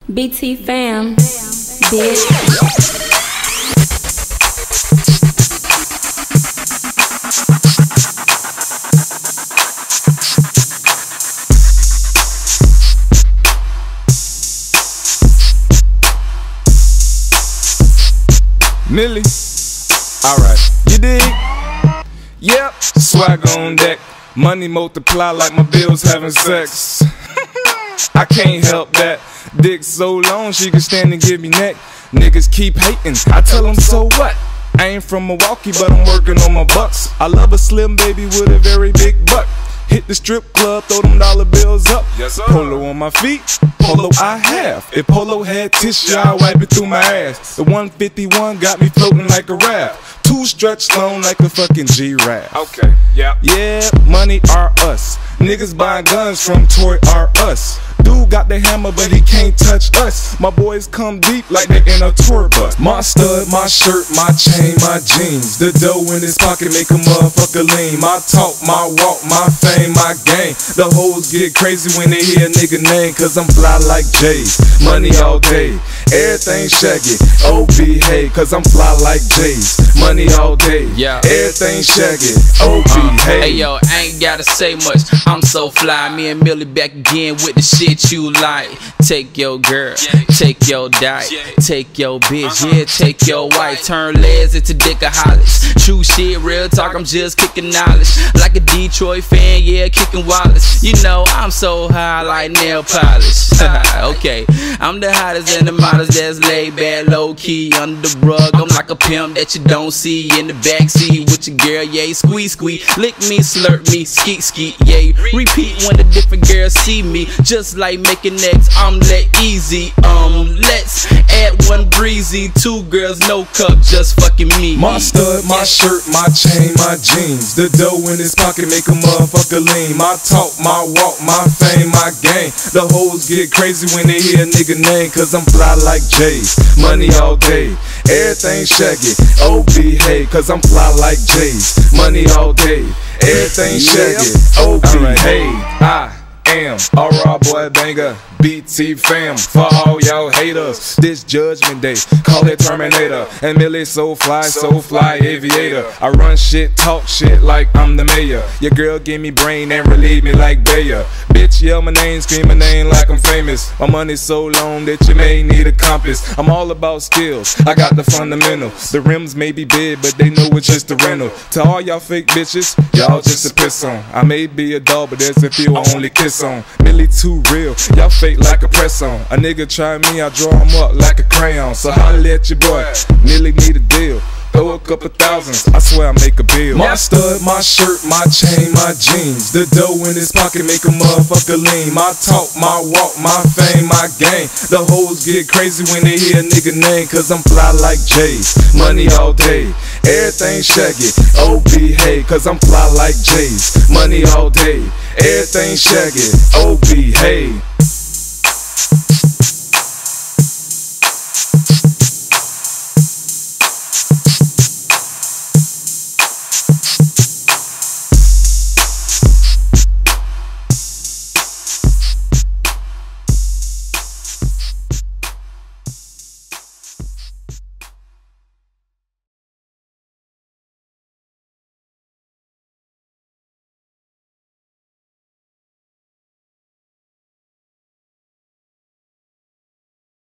BT fam, bitch. Millie, alright, you dig? Yep, swag on deck. Money multiply like my bills having sex. I can't help that. Dick so long she can stand and give me neck. Niggas keep hating, I tell them so what? I ain't from Milwaukee but I'm working on my bucks. I love a slim baby with a very big butt. Hit the strip club, throw them dollar bills up. Yes, sir. Polo on my feet, polo I have. If polo had tissue, I wipe it through my ass. The 151 got me floating like a raft. Two stretched long like a fucking giraffe. Okay, yeah, money are us. Niggas buying guns from Toy R Us. Dude got the hammer but he can't touch us. My boys come deep like they in a tour bus. My stud, my shirt, my chain, my jeans. The dough in his pocket make a motherfucker lean. My talk, my walk, my fame, my game. The hoes get crazy when they hear a nigga name. Cause I'm fly like J's. Money all day, everything shaggy. OB hey, cause I'm fly like J's. Money all day, everything shaggy. OB hey. Hey yo, I ain't gotta say much. I'm so fly. Me and Millie back again with the shit you like. Take your girl, take your dyke, take your bitch, take your wife. Turn legs into dickaholics. True shit, real talk, I'm just kicking knowledge. Like a Detroit fan, kicking Wallace. You know, I'm so high like nail polish. Okay, I'm the hottest in the models that's laid back, low key, under the rug. I'm like a pimp that you don't see in the backseat with your girl, squeeze, squeeze. Lick me, slurp me, skeet, skeet, repeat when the different girls see me. Just like making eggs omelet easy. Let's add one breezy. Two girls, no cup, just fucking me. My stud, my shirt, my chain, my jeans. The dough in his pocket make a motherfucker lean. My talk, my walk, my fame, my game. The hoes get crazy when they hear a nigga name. Cause I'm fly like J's. Money all day, everything shaggy. OB hey, cause I'm fly like J's. Money all day, everything shaggy. OB hey, I am a raw boy banger, BT fam. For all y'all haters, this judgment day, call it Terminator. And Millie so fly, aviator. I run shit, talk shit like I'm the mayor. Your girl give me brain and relieve me like Bayer. Bitch yell my name, scream my name like I'm famous. My money's so long that you may need a compass. I'm all about skills, I got the fundamentals. The rims may be big but they know it's just a rental. To all y'all fake bitches, y'all just a piss on. I may be a dog but there's a few I only kiss on. Millie too real, y'all fake like a press on. A nigga try me, I draw him up like a crayon. So holla at your boy, Millie need a deal. Throw a couple thousands, I swear I make a bill. My stud, my shirt, my chain, my jeans. The dough in his pocket make a motherfucker lean. My talk, my walk, my fame, my game. The hoes get crazy when they hear a nigga name. Cause I'm fly like J's. Money all day, everything shaggy. OB hey, cause I'm fly like J's. Money all day, everything shaggy. OB hey.